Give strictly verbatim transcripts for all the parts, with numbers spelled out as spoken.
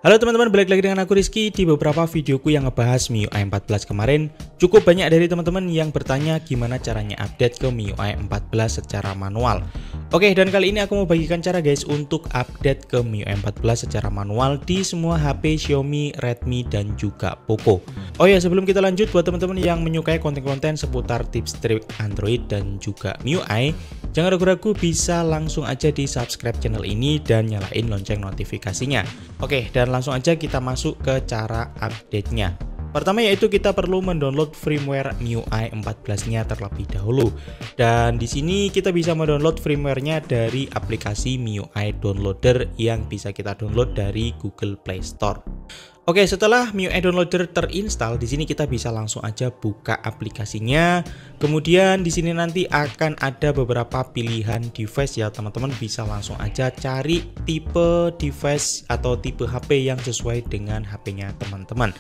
Halo teman-teman, balik lagi dengan aku Rizky. Di beberapa videoku yang ngebahas M I U I empat belas kemarin, cukup banyak dari teman-teman yang bertanya gimana caranya update ke M I U I empat belas secara manual. Oke, dan kali ini aku mau bagikan cara guys untuk update ke M I U I empat belas secara manual di semua H P Xiaomi, Redmi, dan juga Poco. Oh ya, sebelum kita lanjut, buat teman-teman yang menyukai konten-konten seputar tips trik Android dan juga M I U I, jangan ragu-ragu bisa langsung aja di subscribe channel ini dan nyalain lonceng notifikasinya. Oke, dan langsung aja kita masuk ke cara update-nya. Pertama yaitu kita perlu mendownload firmware M I U I empat belas-nya terlebih dahulu. Dan di sini kita bisa mendownload firmware-nya dari aplikasi M I U I Downloader yang bisa kita download dari Google Play Store. Oke, setelah M I U I Downloader terinstall, di sini kita bisa langsung aja buka aplikasinya. Kemudian di sini nanti akan ada beberapa pilihan device ya, teman-teman bisa langsung aja cari tipe device atau tipe H P yang sesuai dengan H P-nya teman-teman.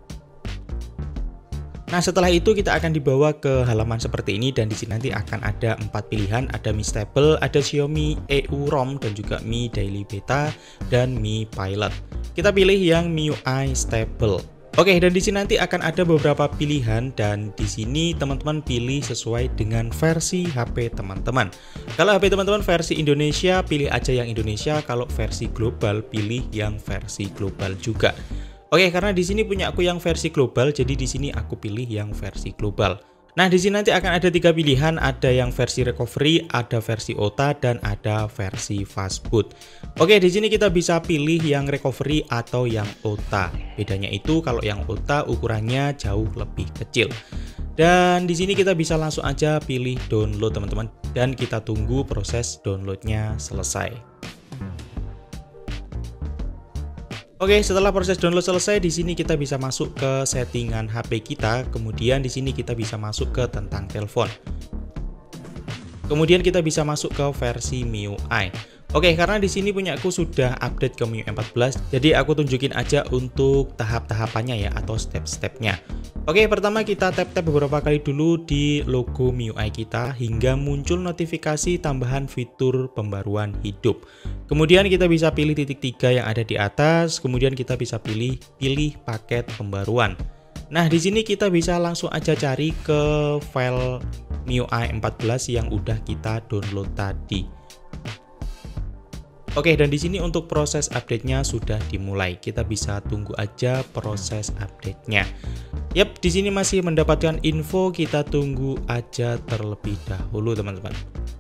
Nah, setelah itu kita akan dibawa ke halaman seperti ini dan di sini nanti akan ada empat pilihan, ada Mi Stable, ada Xiaomi E U ROM dan juga Mi Daily Beta dan Mi Pilot. Kita pilih yang M I U I Stable. Oke, dan di sini nanti akan ada beberapa pilihan dan di sini teman-teman pilih sesuai dengan versi H P teman-teman. Kalau H P teman-teman versi Indonesia, pilih aja yang Indonesia. Kalau versi global, pilih yang versi global juga. Oke, karena di sini punya aku yang versi global, jadi di sini aku pilih yang versi global. Nah, di sini nanti akan ada tiga pilihan, ada yang versi recovery, ada versi O T A, dan ada versi fastboot. Oke, di sini kita bisa pilih yang recovery atau yang O T A. Bedanya itu kalau yang O T A ukurannya jauh lebih kecil. Dan di sini kita bisa langsung aja pilih download teman-teman, dan kita tunggu proses downloadnya selesai. Oke, setelah proses download selesai, di sini kita bisa masuk ke settingan H P kita. Kemudian di sini kita bisa masuk ke tentang telepon. Kemudian kita bisa masuk ke versi M I U I. Oke, karena di sini punya aku sudah update ke M I U I empat belas, jadi aku tunjukin aja untuk tahap-tahapannya ya atau step-stepnya. Oke, pertama kita tap-tap beberapa kali dulu di logo M I U I kita hingga muncul notifikasi tambahan fitur pembaruan hidup. Kemudian kita bisa pilih titik tiga yang ada di atas, kemudian kita bisa pilih pilih paket pembaruan. Nah, di sini kita bisa langsung aja cari ke file M I U I empat belas yang udah kita download tadi. Oke, dan di sini untuk proses update-nya sudah dimulai. Kita bisa tunggu aja proses update-nya. Yap, di sini masih mendapatkan info, kita tunggu aja terlebih dahulu, teman-teman.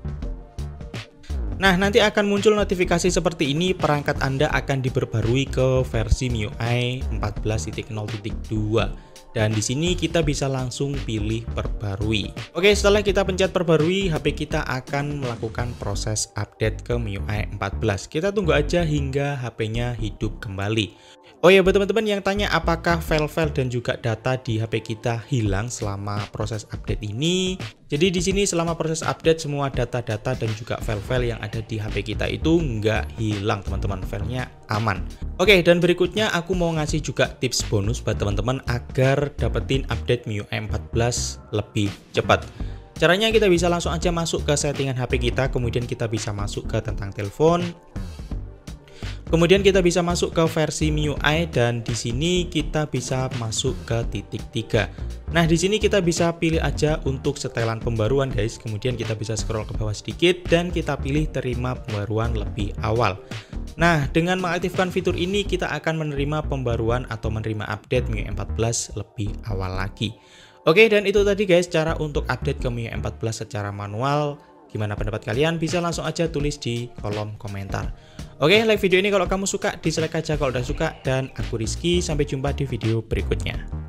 Nah, nanti akan muncul notifikasi seperti ini, perangkat Anda akan diperbarui ke versi M I U I empat belas titik nol titik dua. Dan di sini kita bisa langsung pilih perbarui. Oke, setelah kita pencet perbarui, H P kita akan melakukan proses update ke M I U I empat belas. Kita tunggu aja hingga H P-nya hidup kembali. Oh ya, buat teman-teman yang tanya apakah file-file dan juga data di H P kita hilang selama proses update ini. Jadi di sini selama proses update semua data-data dan juga file-file yang ada di H P kita itu nggak hilang teman-teman, filenya aman. Oke, dan berikutnya aku mau ngasih juga tips bonus buat teman-teman agar dapetin update M I U I empat belas lebih cepat. Caranya kita bisa langsung aja masuk ke settingan H P kita, kemudian kita bisa masuk ke tentang telepon. Kemudian kita bisa masuk ke versi M I U I dan di sini kita bisa masuk ke titik tiga. Nah, di sini kita bisa pilih aja untuk setelan pembaruan guys. Kemudian kita bisa scroll ke bawah sedikit dan kita pilih terima pembaruan lebih awal. Nah, dengan mengaktifkan fitur ini kita akan menerima pembaruan atau menerima update M I U I empat belas lebih awal lagi. Oke, dan itu tadi guys cara untuk update ke M I U I empat belas secara manual. Gimana pendapat kalian? Bisa langsung aja tulis di kolom komentar. Oke, like video ini kalau kamu suka, dislike aja kalau udah suka, dan aku Rizky, sampai jumpa di video berikutnya.